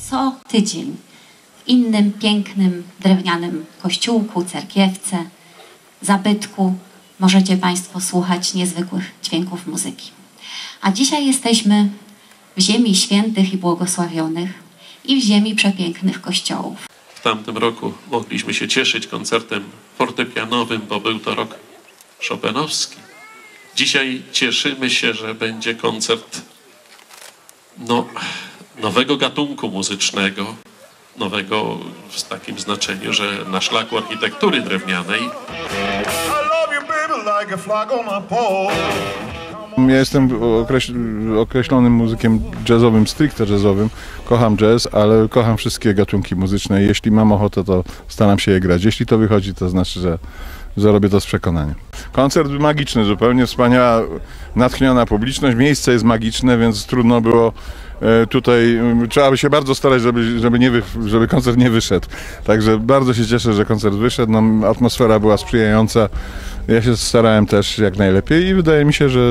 co tydzień w innym pięknym drewnianym kościółku, cerkiewce, zabytku możecie Państwo słuchać niezwykłych dźwięków muzyki. A dzisiaj jesteśmy w ziemi świętych i błogosławionych i w ziemi przepięknych kościołów. W tamtym roku mogliśmy się cieszyć koncertem fortepianowym, bo był to rok chopinowski. Dzisiaj cieszymy się, że będzie koncert nowego gatunku muzycznego, nowego w takim znaczeniu, że na szlaku architektury drewnianej. Ja jestem określonym muzykiem jazzowym, stricte jazzowym. Kocham jazz, ale kocham wszystkie gatunki muzyczne i jeśli mam ochotę, to staram się je grać. Jeśli to wychodzi, to znaczy, że robię to z przekonaniem. Koncert magiczny, zupełnie wspaniała, natchniona publiczność. Miejsce jest magiczne, więc trudno było tutaj, trzeba by się bardzo starać, żeby koncert nie wyszedł. Także bardzo się cieszę, że koncert wyszedł. Atmosfera była sprzyjająca. Ja się starałem też jak najlepiej i wydaje mi się, że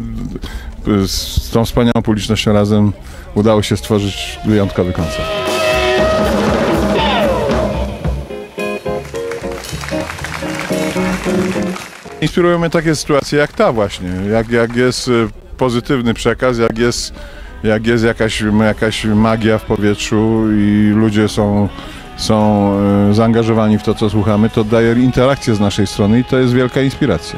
z tą wspaniałą publicznością razem udało się stworzyć wyjątkowy koncert. Inspirują mnie takie sytuacje jak ta właśnie, jak jest pozytywny przekaz, jak jest jakaś magia w powietrzu i ludzie są zaangażowani w to, co słuchamy, to daje interakcję z naszej strony i to jest wielka inspiracja.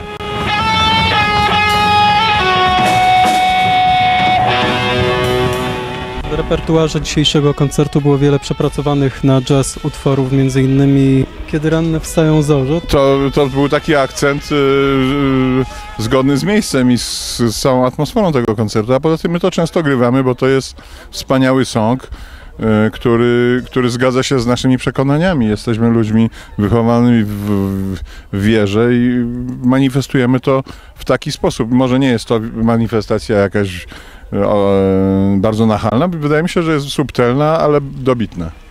W repertuarze dzisiejszego koncertu było wiele przepracowanych na jazz utworów, między innymi Kiedy ranne wstają zorze. To był taki akcent zgodny z miejscem i z całą atmosferą tego koncertu, a poza tym my to często grywamy, bo to jest wspaniały song, który zgadza się z naszymi przekonaniami. Jesteśmy ludźmi wychowanymi w wierze i manifestujemy to w taki sposób. Może nie jest to manifestacja jakaś bardzo nachalna, wydaje mi się, że jest subtelna, ale dobitna.